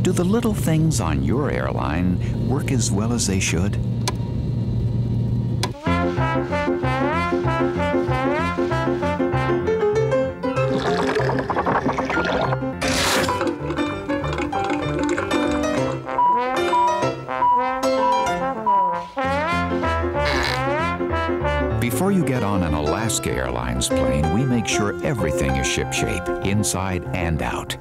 Do the little things on your airline work as well as they should? Before you get on an Alaska Airlines plane, we make sure everything is shipshape, inside and out.